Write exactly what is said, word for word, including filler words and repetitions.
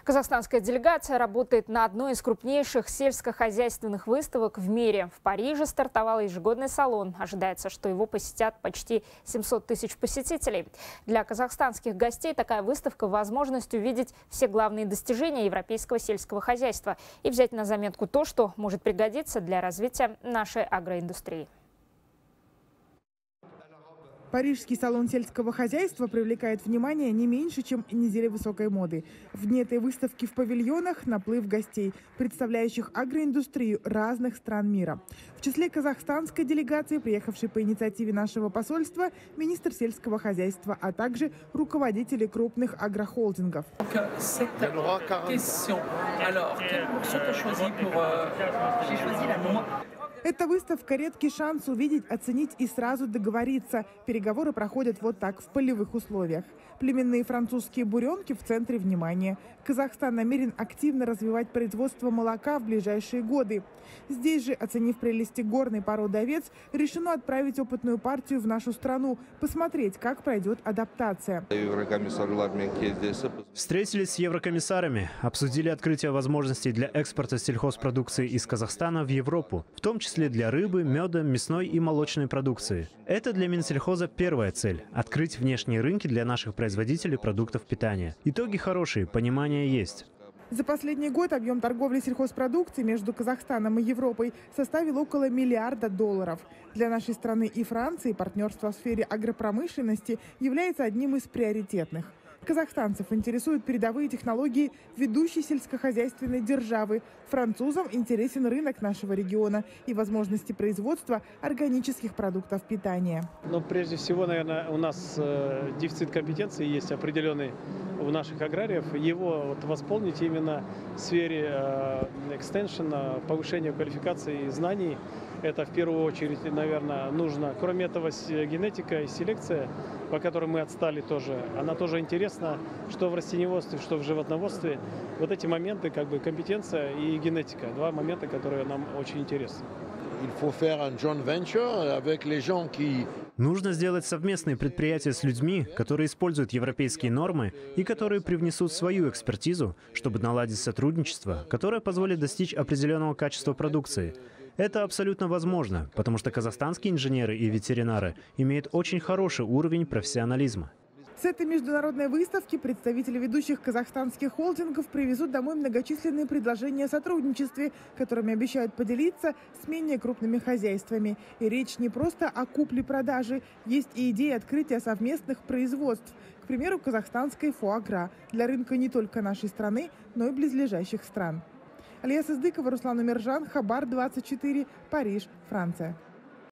Казахстанская делегация работает на одной из крупнейших сельскохозяйственных выставок в мире. В Париже стартовал ежегодный салон. Ожидается, что его посетят почти семьсот тысяч посетителей. Для казахстанских гостей такая выставка – возможность увидеть все главные достижения европейского сельского хозяйства и взять на заметку то, что может пригодиться для развития нашей агроиндустрии. Парижский салон сельского хозяйства привлекает внимание не меньше, чем неделя высокой моды. В дни этой выставки в павильонах наплыв гостей, представляющих агроиндустрию разных стран мира. В числе казахстанской делегации, приехавшей по инициативе нашего посольства, министр сельского хозяйства, а также руководители крупных агрохолдингов. Эта выставка – редкий шанс увидеть, оценить и сразу договориться. Переговоры проходят вот так, в полевых условиях. Племенные французские буренки в центре внимания. Казахстан намерен активно развивать производство молока в ближайшие годы. Здесь же, оценив прелести горной породы овец, решено отправить опытную партию в нашу страну, посмотреть, как пройдет адаптация. Встретились с еврокомиссарами, обсудили открытие возможностей для экспорта сельхозпродукции из Казахстана в Европу, в том числе для рыбы, меда, мясной и молочной продукции. Это для Минсельхоза первая цель – открыть внешние рынки для наших производителей продуктов питания. Итоги хорошие, понимание есть. За последний год объем торговли сельхозпродукцией между Казахстаном и Европой составил около миллиарда долларов. Для нашей страны и Франции партнерство в сфере агропромышленности является одним из приоритетных. Казахстанцев интересуют передовые технологии ведущей сельскохозяйственной державы. Французам интересен рынок нашего региона и возможности производства органических продуктов питания. Но прежде всего, наверное, у нас э, дефицит компетенции есть определенный у наших аграриев. Его вот, восполнить именно в сфере э, экстеншена, повышения квалификации и знаний. Это в первую очередь, наверное, нужно. Кроме этого, генетика и селекция, по которой мы отстали тоже, она тоже интересна, что в растениеводстве, что в животноводстве. Вот эти моменты, как бы компетенция и генетика, два момента, которые нам очень интересны. Нужно сделать совместные предприятия с людьми, которые используют европейские нормы и которые привнесут свою экспертизу, чтобы наладить сотрудничество, которое позволит достичь определенного качества продукции. Это абсолютно возможно, потому что казахстанские инженеры и ветеринары имеют очень хороший уровень профессионализма. С этой международной выставки представители ведущих казахстанских холдингов привезут домой многочисленные предложения о сотрудничестве, которыми обещают поделиться с менее крупными хозяйствами. И речь не просто о купле-продаже. Есть и идеи открытия совместных производств. К примеру, казахстанской фуагра для рынка не только нашей страны, но и близлежащих стран. Алия Сыздыкова, Руслан Умержан, Хабар двадцать четыре, Париж, Франция.